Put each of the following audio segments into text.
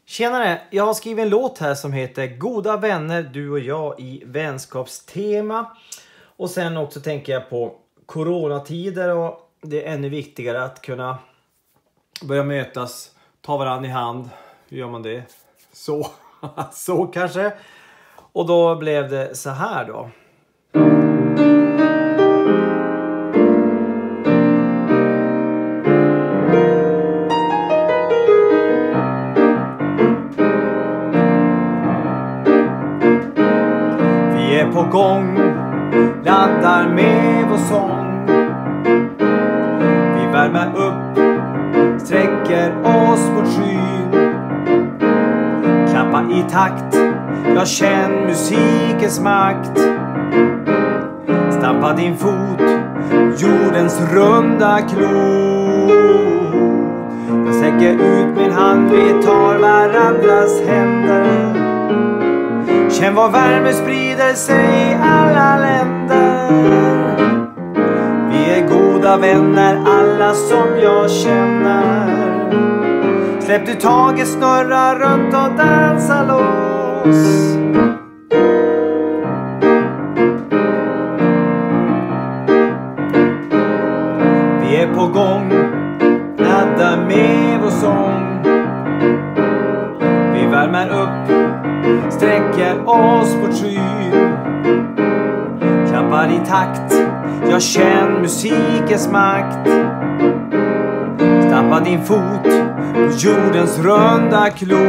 Tjenare, jag har skrivit en låt här som heter Goda vänner, du och jag i vänskapstema. Och sen också tänker jag på coronatider och det är ännu viktigare att kunna börja mötas, ta varandra i hand. Hur gör man det? Så kanske. Och då blev det så här då. Vi är på gång, laddar med vår sång. Vi värmer upp, sträcker oss mot skyn. Klappa i takt, jag känner musikens makt. Stampa din fot, jordens runda klot. Jag sträcker ut min hand, vi tar varandras händer. Känn vad värme sprider sig i alla länder. Vi är goda vänner, alla som jag känner. Släpp du taget, snurra runt och dansa loss. Vi är på gång, ladda med vår sång. Vi värmer upp, sträcker oss mot skyn. Klappar i takt, jag känner musikens makt. Stampa din fot på jordens runda klot.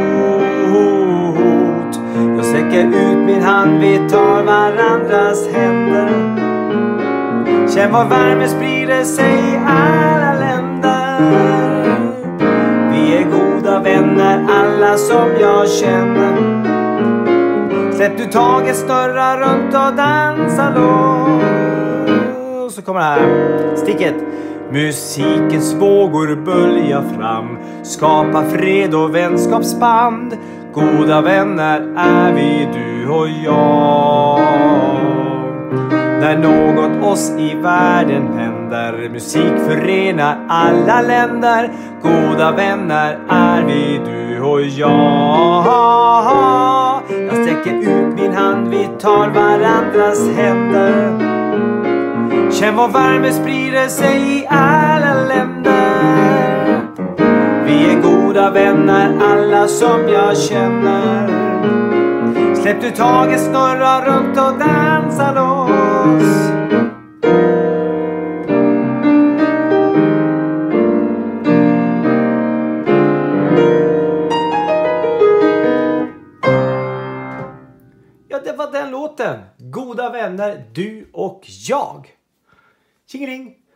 Jag sträcker ut min hand, vi tar varandras händer. Känn vad värme sprider sig i alla länder. Vi är goda vänner, alla som jag känner. Släpp du taget, snurra runt och dansa loss. Så kommer det här sticket. Musikens vågor böljar fram, skapa fred och vänskapsband. Goda vänner är vi, du och jag. När något oss i världen händer, musik förenar alla länder. Goda vänner är vi, du och jag. Jag sträcker ut min hand, vi tar varandras händer. Känn vad värme sprider sig i alla länder. Vi är goda vänner, alla som jag känner. Släpp du taget, snurra runt och dansa loss. Ja, det var den låten. Goda vänner, du och jag. Tjingeling!